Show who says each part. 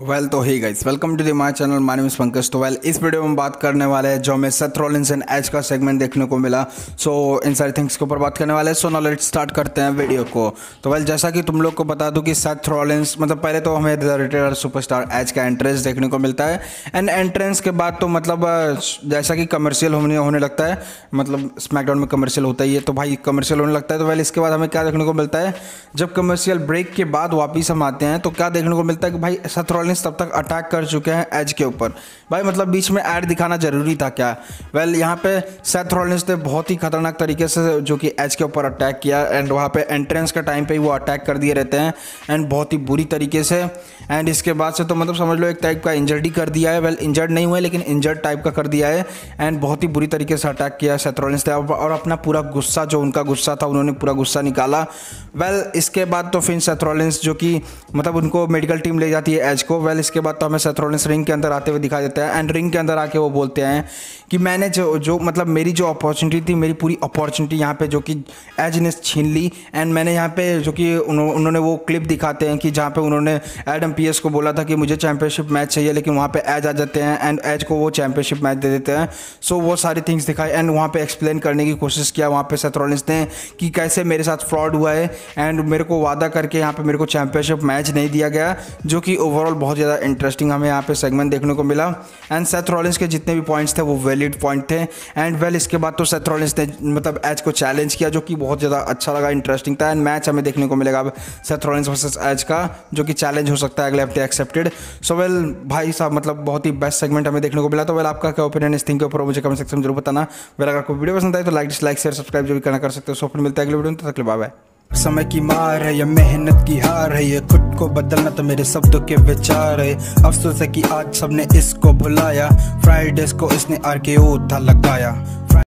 Speaker 1: तो hey guys, welcome to the my channel. My name is Pankaj. तो इस video में हम बात करने वाले हैं जो हमें सेथ रॉलिंस एंड एज का सेगमेंट देखने को मिला। इन सारी थिंग्स के ऊपर बात करने वाले हैं। नाउ लेट्स स्टार्ट करते हैं वीडियो को। तो जैसा कि तुम लोग को बता दूं कि सेथ रॉलिंस पहले तो हमें द रिटायर्ड सुपरस्टार एज का एंट्रेंस देखने को मिलता है। एंड एंट्रेंस के बाद तो जैसा कि कमर्शियल होने लगता है, स्मैकडाउन में कमर्शियल होता ही है, तो भाई कमर्शियल होने लगता है। तो इसके बाद हमें क्या देखने को मिलता है, जब कमर्शियल ब्रेक के बाद वापिस हम आते हैं तो क्या देखने को मिलता है कि भाई सेथ रॉलिंस तब तक अटैक कर चुके हैं एज के ऊपर। भाई बीच में ऐड दिखाना जरूरी था क्या? यहाँ पे सेथ रॉलिंस ने बहुत ही खतरनाक तरीके से जो कि एज के ऊपर अटैक किया। एंड वहाँ पे एंट्रेंस के टाइम पे ही वो अटैक कर दिए रहते हैं एंड बहुत ही बुरी तरीके से। एंड इसके बाद से तो समझ लो एक टाइप का इंजर्ड ही कर दिया है। इंजर्ड नहीं हुआ लेकिन इंजर्ड टाइप का कर दिया है। एंड बहुत ही बुरी तरीके से अटैक किया सेथ रॉलिंस ने और अपना पूरा गुस्सा, जो उनका गुस्सा था, उन्होंने पूरा गुस्सा निकाला। इसके बाद तो फिर सेथ रॉलिंस जो कि उनको मेडिकल टीम ले जाती है एज को। इसके बाद तो हमें सेथ रॉलिंस रिंग के अंदर आते हुए दिखाई देता है। एंड रिंग के अंदर आके वो बोलते हैं कि मैंने जो मेरी जो अपॉर्चुनिटी थी, मेरी पूरी अपॉर्चुनिटी यहाँ पे जो कि एज ने छीन ली। एंड मैंने यहाँ पे जो कि उन्होंने वो क्लिप दिखाते हैं कि जहाँ पे उन्होंने एडम पीएस को बोला था कि मुझे चैंपियनशिप मैच चाहिए, लेकिन वहाँ पे एज आ जाते हैं एंड एज को वो चैंपियनशिप मैच दे देते हैं। सो वो सारी थिंग्स दिखाई एंड वहाँ पे एक्सप्लेन करने की कोशिश किया वहाँ पे सेथ रॉलिंस ने कि कैसे मेरे साथ फ्रॉड हुआ है एंड मेरे को वादा करके यहाँ पे मेरे को चैंपियनशिप मैच नहीं दिया गया, जो कि ओवरऑल बहुत ज़्यादा इंटरेस्टिंग हमें यहाँ पे सेगमेंट देखने को मिला। एंड सेथ रॉलिंस के जितने भी पॉइंट्स थे वो वैलिड पॉइंट थे। एंड इसके बाद तो सेथ रॉलिंस ने एज को चैलेंज किया, जो कि बहुत ज़्यादा अच्छा लगा, इंटरेस्टिंग था। एंड मैच हमें देखने को मिलेगा सेथ रॉलिंस वर्सेस एज का, जो कि चैलेंज हो सकता है अगले हफ्ते एक्सेप्टेड। भाई साहब बहुत ही बेस्ट सेगमेंट हमें देखने को मिला। तो आपका क्या ओपिनियन इस थिंग के ऊपर मुझे कमेंट सेक्शन में जरूर बताना। अगर आपको वीडियो पसंद आए तो लाइक, डिसलाइक, शेयर, सब्सक्राइब जो भी करना कर सकते हो। सो फिर मिलता है अगले वीडियो में, तब तक के लिए बाय बाय।
Speaker 2: समय की मार है या मेहनत की हार है, ये खुद को बदलना तो मेरे शब्दों के विचार है। अफसोस है कि आज सबने इसको भुलाया, फ्राइडेज को इसने RKO था लगाया।